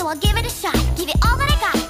so I'll give it a shot. Give it all that I got.